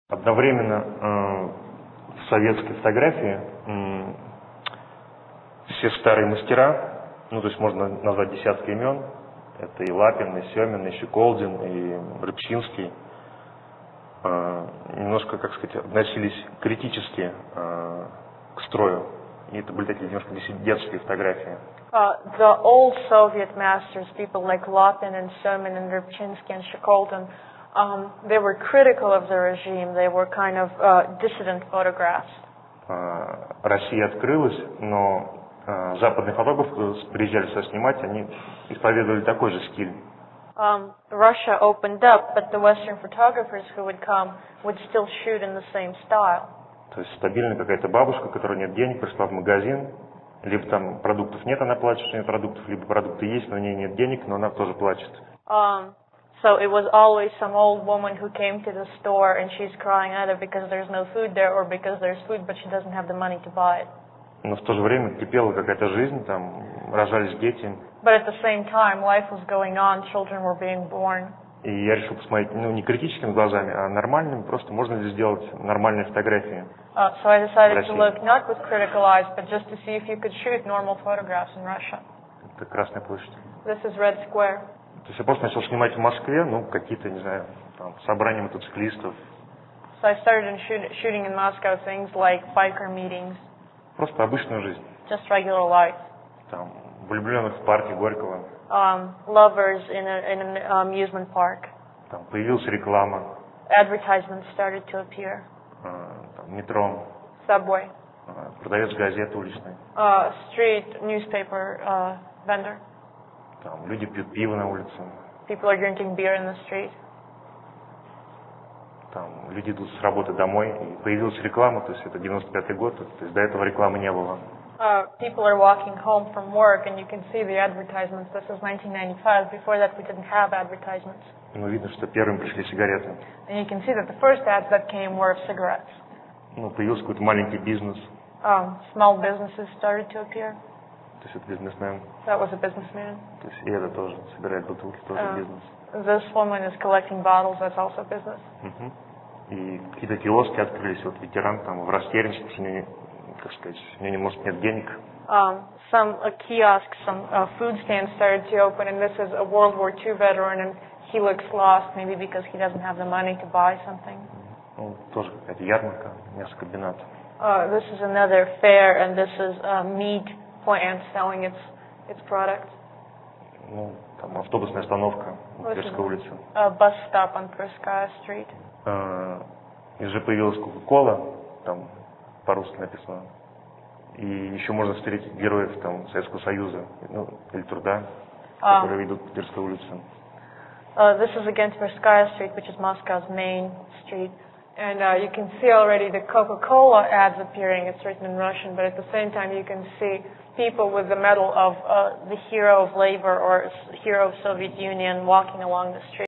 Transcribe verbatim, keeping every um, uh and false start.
Одновременно э, в советской фотографии э, все старые мастера, ну то есть можно назвать десятки имен, это и Лапин, и Семин, и Щеколдин, и Рыбчинский, э, немножко, как сказать, относились критически э, к строю. И это были такие немножко детские фотографии. Uh, the old Soviet masters, people like Lapin and Semin and Rybchinsky and Щеколдин, um, they were critical of the regime. They were kind of uh, dissident photographs. Uh, Россия открылась, но uh, западные фотографы, которые приезжали сюда снимать, они исповедовали такой же стиль. Um, Russia opened up, but the Western photographers who would come would still shoot in the same style. То есть стабильная какая-то бабушка, у которой нет денег, пришла в магазин, либо там продуктов нет, она плачет, что нет продуктов, либо продукты есть, но у нее нет денег, но она тоже плачет. Um, so it was always some old woman who came to the store and she's crying either because there's no food there or because there's food but she doesn't have the money to buy it. Но в то же время кипела какая-то жизнь, там рожались дети. But at the same time, life was going on, children were being born. И я решил посмотреть, ну, не критическими глазами, а нормальными, просто можно ли сделать нормальные фотографии. Uh, so I decided to look not with critical eyes, but just to see if you could shoot normal photographs in Russia. Это Красная площадь. This is Red Square. То есть я просто начал снимать в Москве, ну, какие-то, не знаю, там, собрания мотоциклистов. So I started shoot, shooting in Moscow things like biker meetings. Просто обычную жизнь. Just regular life. Там, влюбленных в парке Горького. Um, lovers in, a, in an amusement park. Там появилась реклама. Advertisements started to appear. Там, метро. Subway. Продавец газет уличный. Uh, street newspaper uh, vendor. Там люди пьют пиво на улице. People are drinking beer in the street. Там люди идут с работы домой, и появилась реклама, то есть это девяносто пятый год, то есть до этого рекламы не было. Uh, people are walking home from work and you can see the advertisements. This is nineteen ninety-five. Before that we didn't have advertisements. Ну, видно, что первым пришли сигареты. And you can see that the first ads that came were of cigarettes. Ну, появился какой-то маленький бизнес. Um, small businesses started to appear. То есть это бизнесмен. That was a businessman. То есть и это тоже собирает бутылки, тоже Uh, бизнес. this woman is collecting bottles. That's also business. Угу. И какие-то киоски открылись, вот ветеран там в растерянности, потому что у него, как сказать, у него, может, нет денег. Um, some uh, kiosks, some uh, food stands started to open, and this is a World War Two veteran, and he looks lost, maybe because he doesn't have the money to buy something. Ну, тоже какая-то ярмарка, мясокомбинат. Uh, this is another fair, and this is a meat plant selling its its product. Ну, там автобусная остановка на Тверской улице. A bus stop on Tverskaya Street. Uh, и уже появилась Кока-Кола, там по-русски написано. И еще можно встретить героев там Советского Союза, ну, или труда, uh, которые идут по Тверской улице. Uh, this is again Tverskaya Street, which is Moscow's main street. And uh, you can see already the Coca-Cola ads appearing. It's written in Russian, but at the same time you can see people with the medal of uh, the hero of labor or hero of Soviet Union walking along the street.